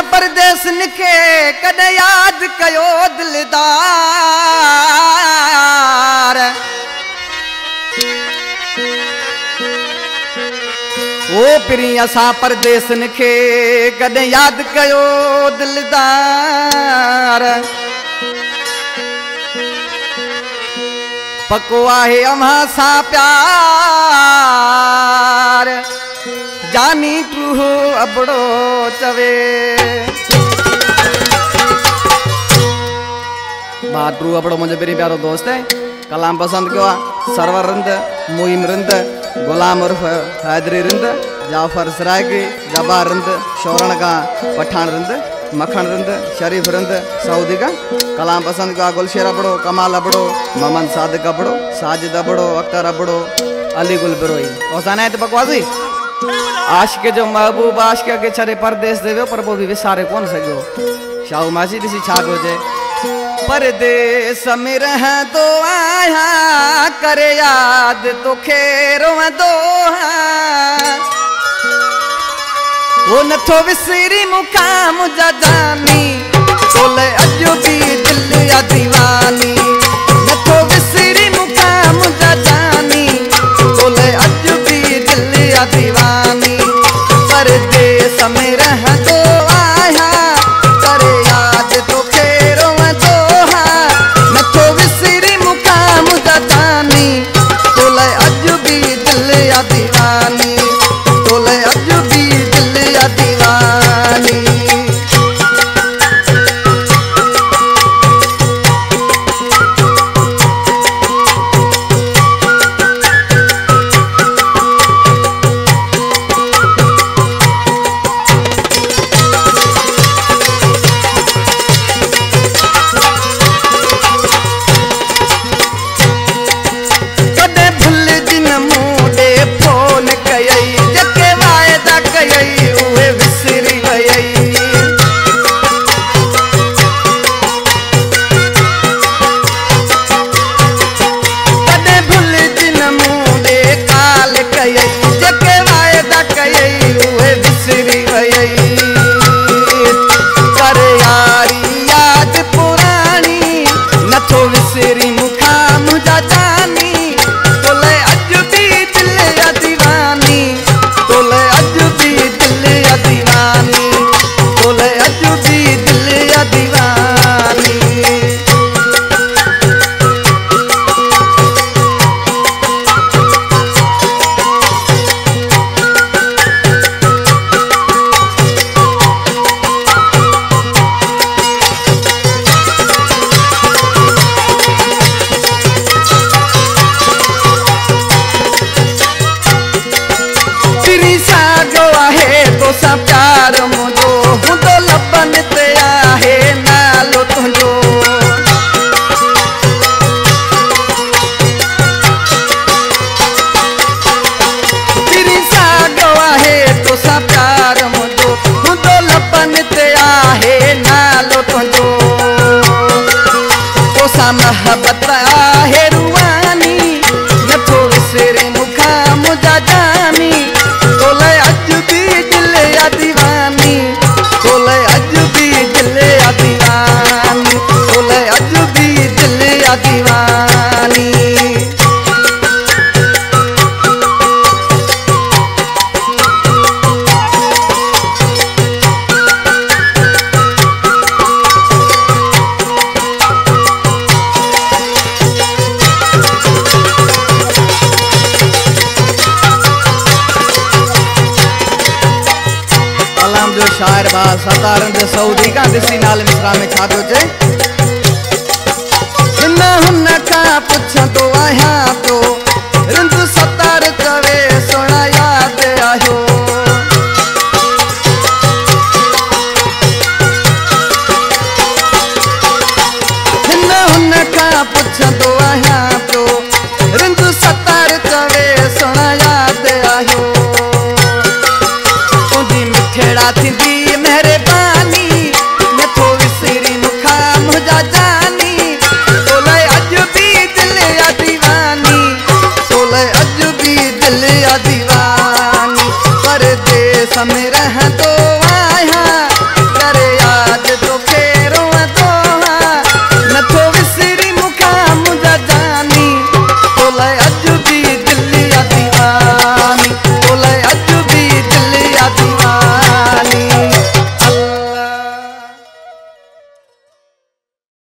परदेस निखे कद याद कयो दिलदार। ओ पिरी असा परदेस निखे कद याद कयो दिलदार। पको आहे अम्हा सा प्यार जानी तू अबड़ो चवे। बाटू अबड़ो मुझे मेरी प्यारो दोस्त है। कलाम पसंद किया सरवर रिंद मुहिम रिंद गुलाम उर्फ हैदरी रिंद जाफर सरायकी जबार रिंद शौरण का पठान रिंद मखन रिंद शरीफ रिंद सऊदी का। कलाम पसंद किया गुलशेर अबड़ो कमाल अबड़ो मोहम्मद सादिक अबड़ो साजिद अबड़ो अख्तर अबड़ो अली गुल बिरोई। ओसाना है तो बकवासी आशिक जो महबूब आशिक के छरे परदेस देवे पर वो भी विसारे कौन सको। शाहू मासी दिसी छा गोजे परदेस में रह दो आया करे याद तो खेरो दो वो नथो विसरी मुकाम जानी तोले अजो भी दिल या दीवानी। नथो विसरी मुकाम जानी तोले अजो भी दिल या दीवानी। परदेस में रह दो आया करे याद तो खेरो दो नथो विसरी मुकाम जानी तोले अजो भी दिल या दीवानी। तोले अजो भी दिल या दीवानी। महबत आहे रुवानी नथो विसरे मुकाम जानी तोले अज भी दिल या दीवानी। तोले अज भी दिल या दीवानी। तोले अज भी दिल या दीवानी। शायर बाल सतारन दे सऊदी का दिसी नाल मिसरा में छा दो जे जिन्ना हुन्ना का पुछा तो आया तो रिंद सतार चवे सोना याद आयो। जिन्ना हुन्ना का पुछा तो आया तो रिंद सतार चवे सोना याद आयो। तुझी मिठेड़ा थी